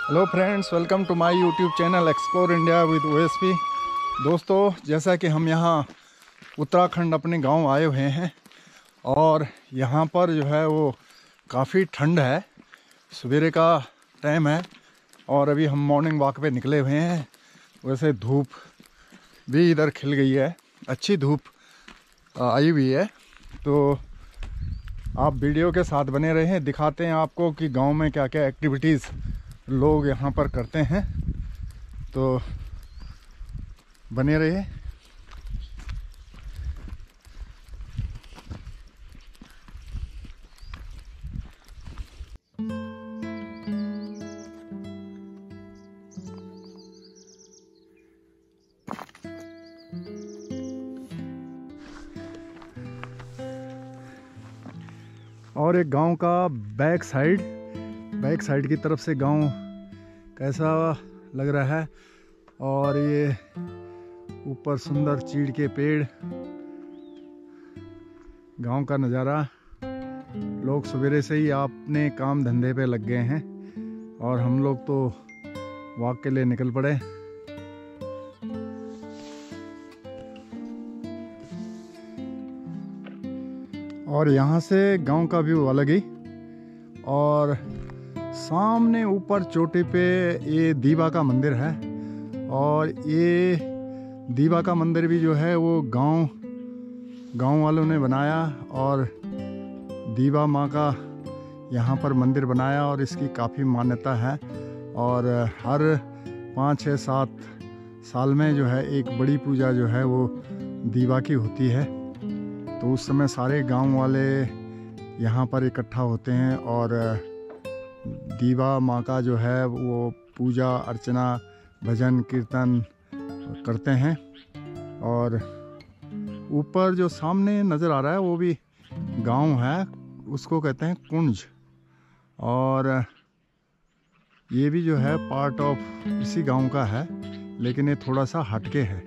Hello friends, welcome to my YouTube channel explore India with OSP. दोस्तों, जैसा कि हम यहाँ उत्तराखंड अपने गांव आए हुए हैं और यहाँ पर जो है वो काफ़ी ठंड है। सवेरे का टाइम है और अभी हम मॉर्निंग वॉक पे निकले हुए हैं। वैसे धूप भी इधर खिल गई है, अच्छी धूप आई हुई है। तो आप वीडियो के साथ बने रहें, दिखाते हैं आपको कि गांव में क्या क्या एक्टिविटीज़ लोग यहाँ पर करते हैं। तो बने रहिए। और एक गांव का बैक साइड की तरफ से गांव कैसा लग रहा है। और ये ऊपर सुंदर चीड़ के पेड़, गांव का नज़ारा। लोग सवेरे से ही अपने काम धंधे पे लग गए हैं और हम लोग तो वॉक के लिए निकल पड़े। और यहाँ से गांव का व्यू अलग ही। और सामने ऊपर चोटी पे ये दीवा का मंदिर है और ये दीवा का मंदिर भी जो है वो गांव वालों ने बनाया और दीवा माँ का यहाँ पर मंदिर बनाया और इसकी काफ़ी मान्यता है। और हर 5, 6, 7 साल में जो है एक बड़ी पूजा जो है वो दीवा की होती है। तो उस समय सारे गांव वाले यहाँ पर इकट्ठा होते हैं और दीवा माँ का जो है वो पूजा अर्चना भजन कीर्तन करते हैं। और ऊपर जो सामने नज़र आ रहा है वो भी गांव है, उसको कहते हैं कुंज। और ये भी जो है पार्ट ऑफ इसी गांव का है, लेकिन ये थोड़ा सा हटके है।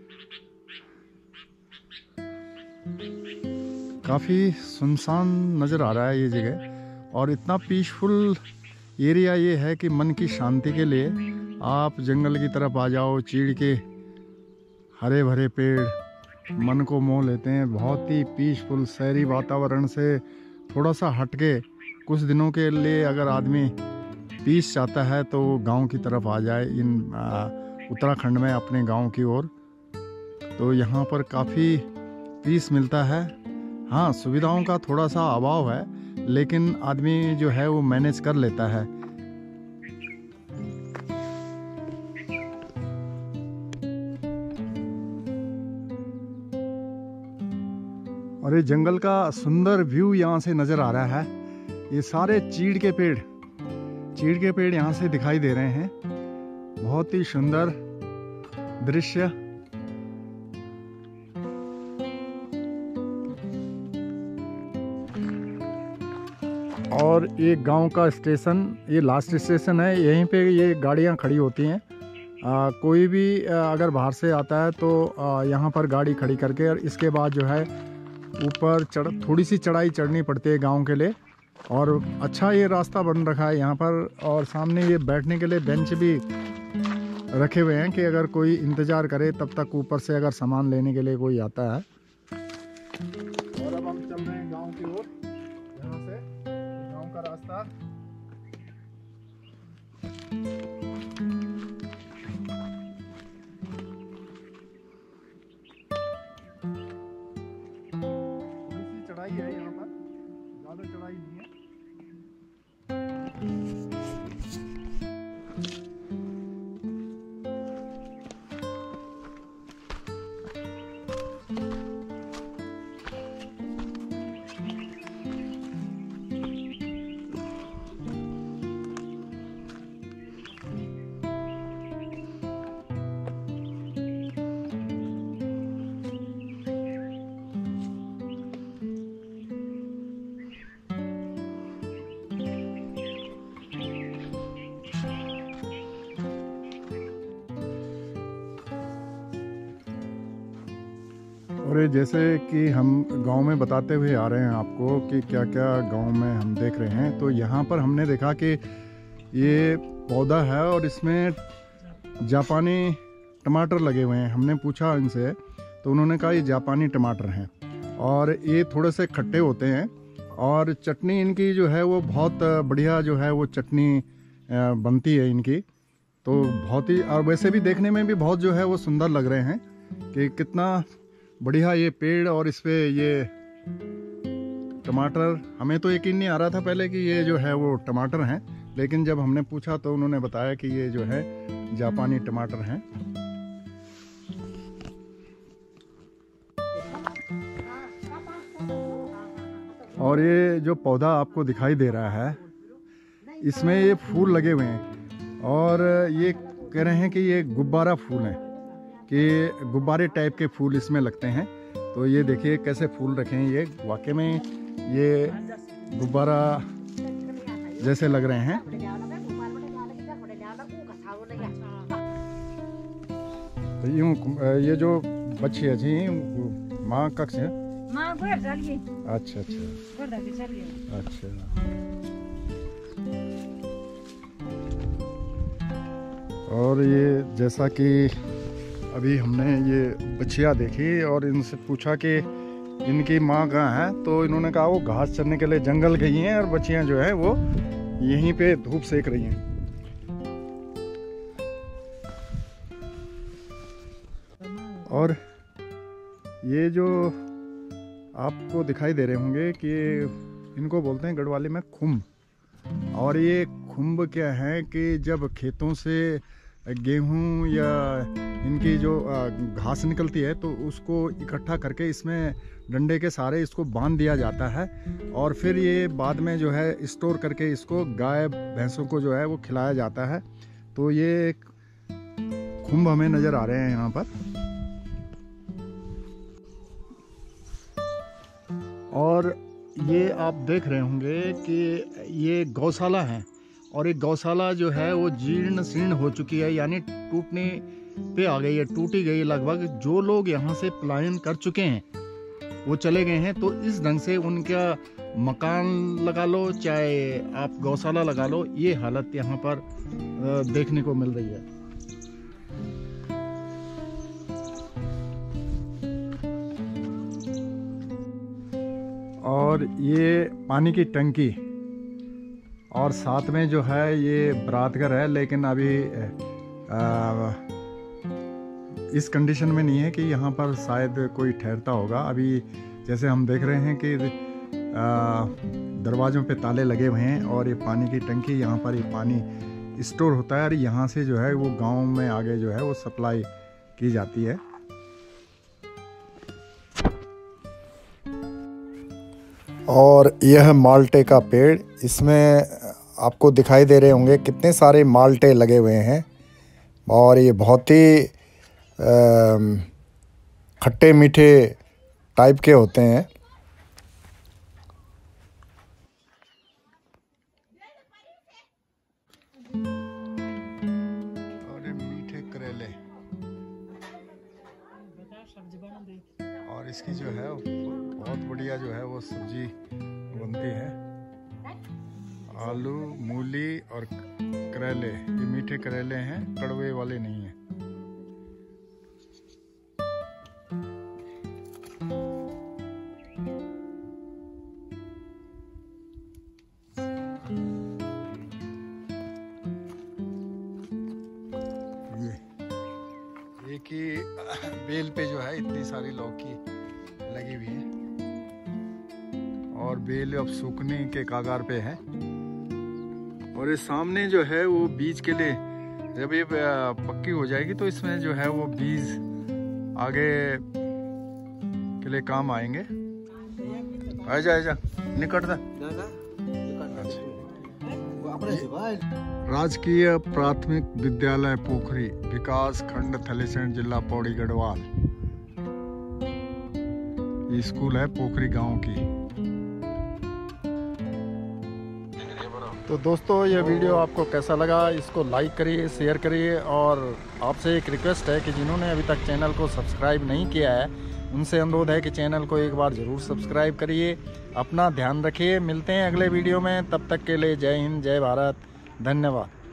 काफ़ी सुनसान नज़र आ रहा है ये जगह और इतना पीसफुल एरिया ये है कि मन की शांति के लिए आप जंगल की तरफ आ जाओ। चीड़ के हरे भरे पेड़ मन को मोह लेते हैं। बहुत ही पीसफुल शहरी वातावरण से थोड़ा सा हटके कुछ दिनों के लिए अगर आदमी पीस चाहता है तो गांव की तरफ आ जाए, इन उत्तराखंड में अपने गांव की ओर। तो यहाँ पर काफ़ी पीस मिलता है। हाँ, सुविधाओं का थोड़ा सा अभाव है, लेकिन आदमी जो है वो मैनेज कर लेता है। और ये जंगल का सुंदर व्यू यहाँ से नज़र आ रहा है। ये सारे चीड़ के पेड़ यहाँ से दिखाई दे रहे हैं। बहुत ही सुंदर दृश्य। और एक गांव का स्टेशन, ये लास्ट स्टेशन है। यहीं पे ये गाड़ियां खड़ी होती हैं। कोई भी अगर बाहर से आता है तो यहाँ पर गाड़ी खड़ी करके और इसके बाद जो है ऊपर थोड़ी सी चढ़ाई चढ़नी पड़ती है गांव के लिए। और अच्छा ये रास्ता बन रखा है यहाँ पर। और सामने ये बैठने के लिए बेंच भी रखे हुए हैं कि अगर कोई इंतज़ार करे तब तक ऊपर से अगर सामान लेने के लिए कोई आता है। और अब हम चल रहे हैं गांव की ओर। यहाँ से गांव का रास्ता। थोड़ी सी चढ़ाई है यहाँ पर, ज़्यादा चढ़ाई नहीं है। और ये जैसे कि हम गांव में बताते हुए आ रहे हैं आपको कि क्या क्या गांव में हम देख रहे हैं। तो यहाँ पर हमने देखा कि ये पौधा है और इसमें जापानी टमाटर लगे हुए हैं। हमने पूछा इनसे तो उन्होंने कहा ये जापानी टमाटर हैं और ये थोड़े से खट्टे होते हैं और चटनी इनकी जो है वो बहुत बढ़िया जो है वो चटनी बनती है इनकी। तो बहुत ही, और वैसे भी देखने में भी बहुत जो है वो सुंदर लग रहे हैं कि कितना बढ़िया ये पेड़ और इस पे ये टमाटर। हमें तो यकीन नहीं आ रहा था पहले कि ये जो है वो टमाटर हैं, लेकिन जब हमने पूछा तो उन्होंने बताया कि ये जो है जापानी टमाटर हैं। और ये जो पौधा आपको दिखाई दे रहा है इसमें ये फूल लगे हुए हैं और ये कह रहे हैं कि ये गुब्बारा फूल हैं, कि गुब्बारे टाइप के फूल इसमें लगते हैं। तो ये देखिए कैसे फूल रखे हैं, ये वाकई में ये गुब्बारा जैसे लग रहे हैं। तो यूँ ये जो बच्ची है जी माँ कक्ष है। अच्छा अच्छा अच्छा। और ये जैसा कि अभी हमने ये बच्चियाँ देखी और इनसे पूछा कि इनकी माँ कहाँ है, तो इन्होंने कहा वो घास चरने के लिए जंगल गई हैं और बच्चियाँ जो है वो यहीं पे धूप सेक रही हैं। और ये जो आपको दिखाई दे रहे होंगे कि इनको बोलते हैं गढ़वाली में खुम्ब। और ये खुम्ब क्या है कि जब खेतों से गेहूं या इनकी जो घास निकलती है तो उसको इकट्ठा करके इसमें डंडे के सहारे इसको बांध दिया जाता है और फिर ये बाद में जो है स्टोर करके इसको गाय भैंसों को जो है वो खिलाया जाता है। तो ये खुम्ब हमें नज़र आ रहे हैं यहाँ पर। और ये आप देख रहे होंगे कि ये गौशाला है और एक गौशाला जो है वो जीर्ण शीर्ण हो चुकी है, यानी टूटने पे आ गई है, टूटी गई लगभग। जो लोग यहाँ से पलायन कर चुके हैं वो चले गए हैं, तो इस ढंग से उनका मकान लगा लो चाहे आप गौशाला लगा लो, ये हालत यहाँ पर देखने को मिल रही है। और ये पानी की टंकी और साथ में जो है ये बरातघर है, लेकिन अभी इस कंडीशन में नहीं है कि यहाँ पर शायद कोई ठहरता होगा। अभी जैसे हम देख रहे हैं कि दरवाज़ों पे ताले लगे हुए हैं और ये पानी की टंकी, यहाँ पर ये पानी स्टोर होता है और यहाँ से जो है वो गांव में आगे जो है वो सप्लाई की जाती है। और यह माल्टे का पेड़, इसमें आपको दिखाई दे रहे होंगे कितने सारे माल्टे लगे हुए हैं और ये बहुत ही खट्टे मीठे टाइप के होते हैं। और ये मीठे करेले और इसकी जो है बहुत बढ़िया जो है वो सब्जी बनती है। आलू, मूली और करेले, ये मीठे करेले हैं, कड़वे वाले नहीं हैं। ये एक ही बेल पे जो है इतनी सारी लौकी लगी हुई है और बेल अब सूखने के कागार पे है। और ये सामने जो है वो बीज के लिए, जब ये पक्की हो जाएगी तो इसमें जो है वो बीज आगे के लिए काम आएंगे। आजा निकट दा। राजकीय प्राथमिक विद्यालय पोखरी, विकास खंड थलेसैंण, जिला पौड़ी गढ़वाल। ये स्कूल है पोखरी गांव की। तो दोस्तों ये वीडियो आपको कैसा लगा, इसको लाइक करिए, शेयर करिए और आपसे एक रिक्वेस्ट है कि जिन्होंने अभी तक चैनल को सब्सक्राइब नहीं किया है उनसे अनुरोध है कि चैनल को एक बार ज़रूर सब्सक्राइब करिए। अपना ध्यान रखिए, मिलते हैं अगले वीडियो में, तब तक के लिए जय हिंद, जय भारत, धन्यवाद।